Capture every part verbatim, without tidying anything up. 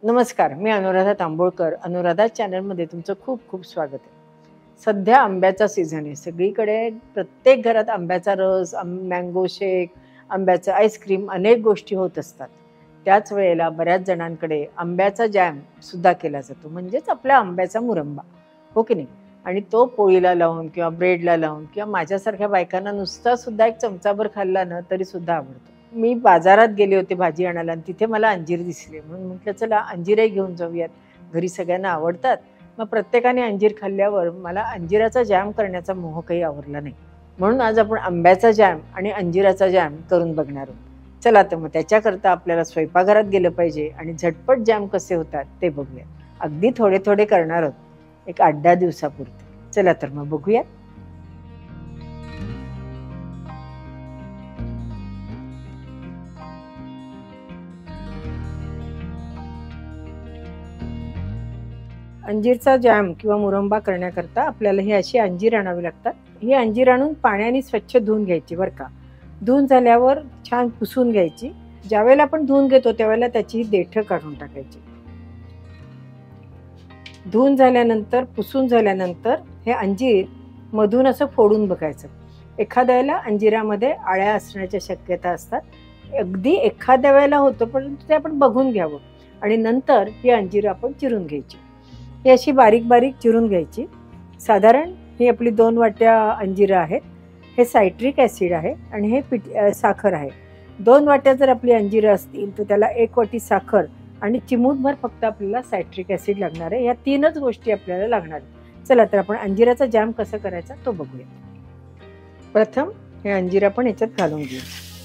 नमस्कार, मी अनुराधा तांबोळकर. अनुराधा चॅनलमध्ये तुमचं खूप खूप स्वागत आहे. सध्या आंब्याचा सीझन आहे. सगळीकडे प्रत्येक घरात आंब्याचा रस, मँगो शेक, आंब्याचं आईस्क्रीम अनेक गोष्टी होत असतात. त्याच वेळेला बऱ्याच जणांकडे आंब्याचा जॅम सुद्धा केला जातो, म्हणजेच आपला आंब्याचा मुरंबा, हो की नाही? आणि तो पोळीला लावून किंवा ब्रेडला लावून किंवा माझ्यासारख्या बायकांना नुसता सुद्धा एक चमचाभर खाल्ला ना तरी सुद्धा आवडतो. मी बाजारात गेले होते भाजी आणायला आणि तिथे मला अंजीर दिसले, म्हणून म्हटलं चला अंजीरही घेऊन जाऊयात. घरी सगळ्यांना आवडतात. मग प्रत्येकाने अंजीर खाल्ल्यावर मला अंजिराचा जॅम करण्याचा मोह काही आवरला नाही, म्हणून आज आपण आंब्याचा जॅम आणि अंजिराचा जॅम करून बघणार आहोत. चला तर मग त्याच्याकरता आपल्याला स्वयंपाकघरात गेलं पाहिजे आणि झटपट जॅम कसे होतात ते बघूया. अगदी थोडे थोडे करणार आहोत, एक आठ दहा दिवसापुरते. चला तर मग बघूया. अंजीरचा जॅम किंवा मुरंबा करण्याकरता आपल्याला ही अशी अंजीर आणावी लागतात. ही अंजीर आणून पाण्याने स्वच्छ धुवून घ्यायची बरं का. धुवून झाल्यावर छान पुसून घ्यायची. ज्यावेळेला आपण धुवून घेतो त्यावेळेला त्याची ही देठं काढून टाकायची. धुवून झाल्यानंतर पुसून झाल्यानंतर हे अंजीर मधून असं फोडून बघायचं. एखाद्या वेळेला अंजिरामध्ये आळ्या असण्याच्या शक्यता असतात. अगदी एखाद्या वेळेला होतं, परंतु ते आपण बघून घ्यावं. आणि नंतर ही अंजीर आपण चिरून घ्यायची. ही अशी बारीक बारीक चिरून घ्यायची. साधारण ही आपली दोन वाट्या अंजिरं आहेत. हे सायट्रिक ॲसिड आहे आणि हे पिठ साखर आहे. दोन वाट्या जर आपली अंजिरं असतील तर त्याला एक वाटी साखर आणि चिमूटभर फक्त आपल्याला सायट्रिक ॲसिड लागणार आहे. या तीनच गोष्टी आपल्याला लागणार आहेत. चला तर आपण अंजिराचा जॅम कसं करायचा तो बघूया. प्रथम हे अंजीर आपण याच्यात घालून घेऊ.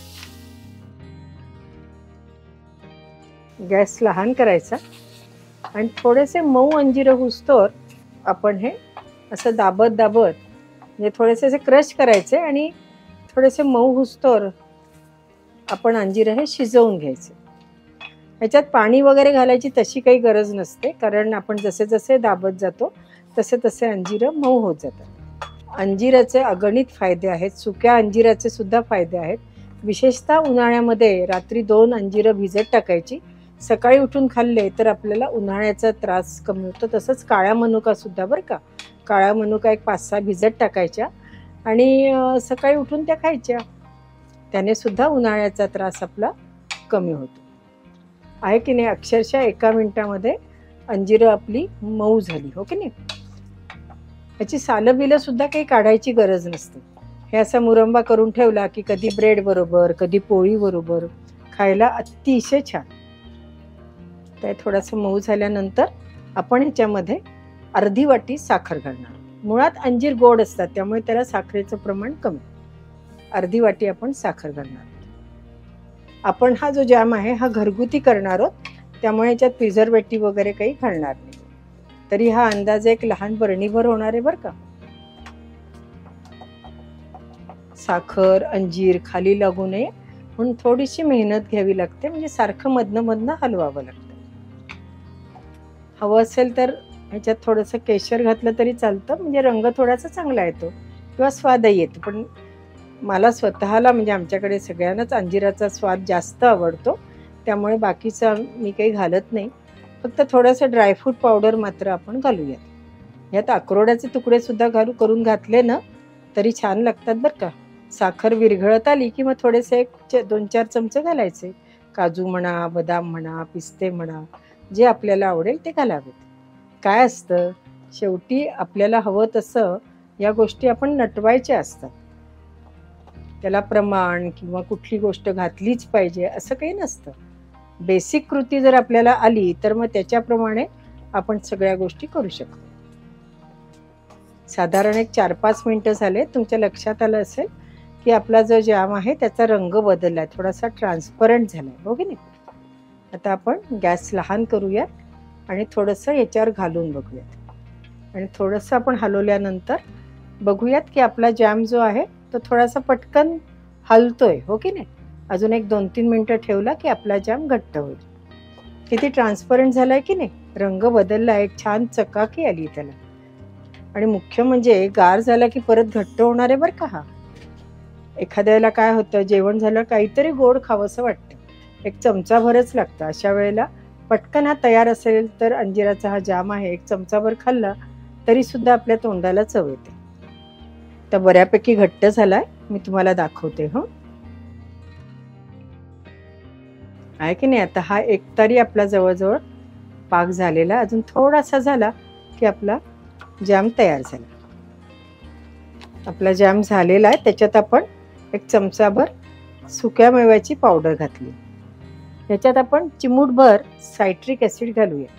गॅस लहान करायचा आणि थोडेसे मऊ अंजीर हुसतोर आपण हे असं दाबत दाबत म्हणजे थोडेसे असे क्रश करायचे आणि थोडेसे मऊ हुसतोर आपण अंजीर हे शिजवून घ्यायचे. ह्याच्यात पाणी वगैरे घालायची तशी काही गरज नसते, कारण आपण जसे जसे दाबत जातो तसे तसे अंजीर मऊ होत जातात. अंजिराचे अगणित फायदे आहेत. सुक्या अंजिराचे सुद्धा फायदे आहेत. विशेषतः उन्हाळ्यामध्ये रात्री दोन अंजीर भिजत टाकायची. सकाळी उठून खाल्ले तर आपल्याला उन्हाळ्याचा त्रास कमी होतो. तसंच काळा मनुका सुद्धा बरं का. काळा मनुका एक पाच सहा भिजत टाकायच्या आणि सकाळी उठून त्या खायच्या. त्याने सुद्धा उन्हाळ्याचा त्रास आपला कमी होतो, आहे की नाही? अक्षरशः एका मिनिटामध्ये अंजीरं आपली मऊ झाली, हो की नाही? याची सालं बिलं सुद्धा काही काढायची गरज नसते. हे असा मुरंबा करून ठेवला की कधी ब्रेड बरोबर कधी पोळी बरोबर खायला अतिशय छान. ते थोडंसं मऊ झाल्यानंतर आपण ह्याच्यामध्ये अर्धी वाटी साखर घालणार. मुळात अंजीर गोड असतात त्यामुळे त्याला साखरेचं प्रमाण कमी. अर्धी वाटी आपण साखर घालणार. आपण हा जो जॅम आहे हा घरगुती करणार आहोत, त्यामुळे याच्यात प्रिझर्वेटिव्ह वगैरे काही घालणार नाही. तरी हा अंदाजे एक लहान बरणीभर होणार आहे बरं का. साखर अंजीर खाली लागू नये म्हणून थोडीशी मेहनत घ्यावी लागते, म्हणजे सारखं मधनं मधनं हलवावं लागतं. हवं असेल तर ह्याच्यात थोडंसं केशर घातलं तरी चालतं, म्हणजे रंग थोडासा चांगला येतो किंवा स्वादही येतो. पण मला स्वतःला म्हणजे आमच्याकडे सगळ्यांनाच अंजिराचा स्वाद जास्त आवडतो, त्यामुळे बाकीचं मी काही घालत नाही. फक्त थोडंसं ड्रायफ्रूट पावडर मात्र आपण घालूयात. यात अक्रोडाचे तुकडे सुद्धा घालू करून घातले ना तरी छान लागतात बरं का. साखर विरघळत आली की मग थोडेसे एक दोन चार चमचे घालायचे. काजू म्हणा, बदाम म्हणा, पिस्ते म्हणा, जे आपल्याला आवडेल ते घालावेत. काय असतं, शेवटी आपल्याला हवं तसं या गोष्टी आपण नटवायच्या असतात. त्याला प्रमाण किंवा कुठली गोष्ट घातलीच पाहिजे असं काही नसतं. बेसिक कृती जर आपल्याला आली तर मग त्याच्याप्रमाणे आपण सगळ्या गोष्टी करू शकतो. साधारण एक चार पाच मिनटं झाले. तुमच्या लक्षात आलं असेल की आपला जो जॅम आहे त्याचा रंग बदलला आहे, थोडासा ट्रान्सपरंट झाला आहे, हो की नाही? आता आपण गॅस लहान करूयात आणि थोडंसं याच्यावर घालून बघूयात. आणि थोडंसं आपण हलवल्यानंतर बघूयात की आपला जॅम जो आहे तो थोडासा पटकन हलतोय, हो की नाही? अजून एक दोन तीन मिनटं ठेवला की आपला जॅम घट्ट होईल. किती ट्रान्सपरंट झाला आहे की नाही? रंग बदलला, एक छान चकाकी आली त्याला. आणि मुख्य म्हणजे गार झाला की परत घट्ट होणार आहे बरं का हा. एखाद्या वेळेला काय होतं, जेवण झालं काहीतरी गोड खावंसं वाटतं, एक चमचाभरच लागतं. अशा वेळेला पटकन हा तयार असेल तर अंजिराचा हा जाम आहे एक चमचाभर खाल्ला तरी सुद्धा आपल्या तोंडाला चव येते. तर बऱ्यापैकी घट्ट झालाय, मी तुम्हाला दाखवते. हो आहे की नाही. आता हा एक तरी आपला जवळजवळ पाक झालेला, अजून थोडासा झाला की आपला जॅम तयार झाला. आपला जॅम झालेला आहे. त्याच्यात आपण एक चमचाभर सुक्या मेव्याची पावडर घातली. याच्यात आपण चिमूटभर सायट्रिक ॲसिड घालूया.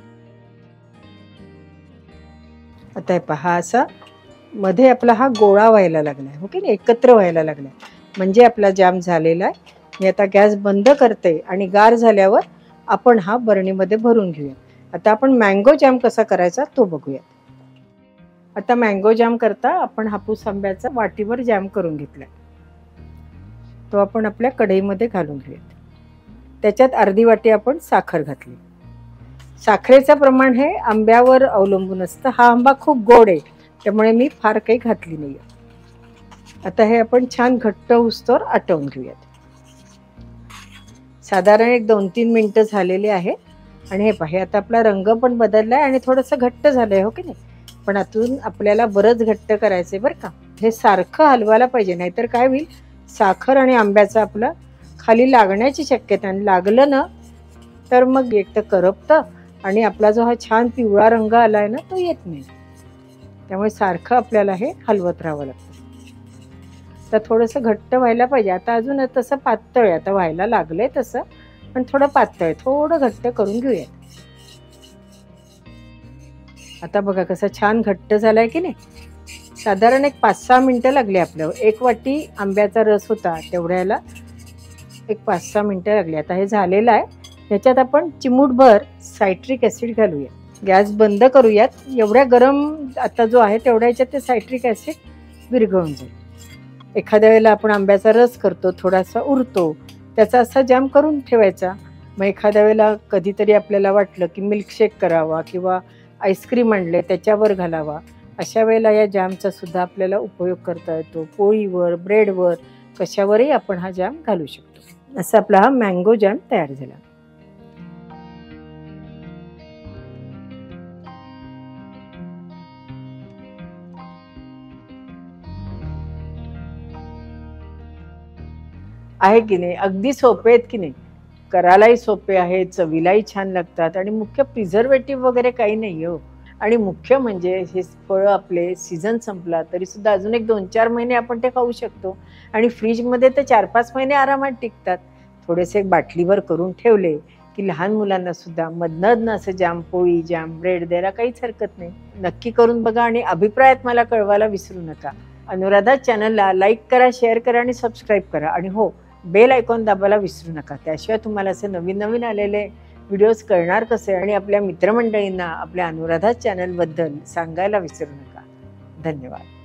आता हे पहा, असा मध्ये आपला हा गोळा व्हायला लागलाय. हो की नाही, एकत्र व्हायला लागलाय, म्हणजे आपला जॅम झालेला आहे. मी आता गॅस बंद करते आणि गार झाल्यावर आपण हा बरणीमध्ये भरून घेऊया. आता आपण मँगो जॅम कसा करायचा तो बघूया. आता मँगो जॅम करता आपण हापूस आंब्याचा वाटीवर जॅम करून घेतलाय. तो आपण आपल्या कढईमध्ये घालून घेऊयात. त्याच्यात अर्धी वाटी आपण साखर घातली. साखरेचं प्रमाण हे आंब्यावर अवलंबून असतं. हा आंबा खूप गोड आहे, त्यामुळे मी फार काही घातली नाही. आता हे आपण छान घट्ट होईस्तोवर आटवून घेऊयात. साधारण एक दोन तीन मिनिटं झालेले आहे आणि हे पहा, आता आपला रंग पण बदललाय आणि थोडंसं घट्ट झालंय. हो की नाही, पण आतून आपल्याला बरंच घट्ट करायचंय बरं का. हे सारखं हलवायला पाहिजे, नाहीतर काय होईल, साखर आणि आंब्याचं आपलं खाली लागण्याची शक्यता, आणि लागलं ना तर मग एक तर करपतं आणि आपला जो हा छान पिवळा रंग आलाय ना तो येत नाही. त्यामुळे सारखं आपल्याला हे हलवत राहावं लागतं. तर थोडंसं घट्ट व्हायला पाहिजे. आता अजून तसं पातळ आहे, आता व्हायला लागलंय तसं, पण थोडं पातळ आहे. थोडं घट्ट करून घेऊया. आता बघा कसं छान घट्ट झालाय की नाही. साधारण एक पाच सहा मिनिटं लागली आपल्यावर. एक वाटी आंब्याचा रस होता तेवढ्याला एक पाच सहा मिनिटं लागली. आता हे झालेलं आहे. ह्याच्यात आपण चिमूटभर सायट्रिक ॲसिड घालूया. गॅस बंद करूयात. एवढ्या गरम आता जो आहे तेवढ्या ह्याच्यात ते सायट्रिक ॲसिड विरघळून जाईल. एखाद्या वेळेला आपण आंब्याचा रस करतो, थोडासा उरतो, त्याचा असा जॅम करून ठेवायचा. मग एखाद्या वेळेला कधीतरी आपल्याला वाटलं की मिल्कशेक करावा किंवा आईस्क्रीम आणले त्याच्यावर घालावा, अशा वेळेला या जॅमचा सुद्धा आपल्याला उपयोग करता येतो. पोळीवर, ब्रेडवर, कशावरही आपण हा जॅम घालू शकतो. असा आपला हा मँगो जॅम तयार झाला. आहे की नाही, अगदी सोपे आहेत की नाही. करायलाही सोपे आहेत, चवीलाही छान लागतात आणि मुख्य प्रिझर्वेटिव्ह वगैरे काही नाही हो. आणि मुख्य म्हणजे हे फळं आपले सीझन संपला तरी सुद्धा अजून एक दोन चार महिने आपण ते खाऊ शकतो आणि फ्रीजमध्ये तर चार पाच महिने आरामात टिकतात. थोडेसे एक बाटलीवर करून ठेवले की लहान मुलांना सुद्धा मधनं असं जाम, पोळी, जाम, ब्रेड द्यायला काहीच हरकत नाही. नक्की करून बघा आणि अभिप्रायात मला कळवायला विसरू नका. अनुराधा चॅनलला लाईक करा, शेअर करा आणि सबस्क्राईब करा. आणि हो, बेल आयकॉन दाबायला विसरू नका. त्याशिवाय तुम्हाला असे नवीन नवीन आलेले व्हिडिओज कळणार कसे, आणि आपल्या मित्रमंडळींना आपल्या अनुराधा चॅनलबद्दल सांगायला विसरू नका. धन्यवाद.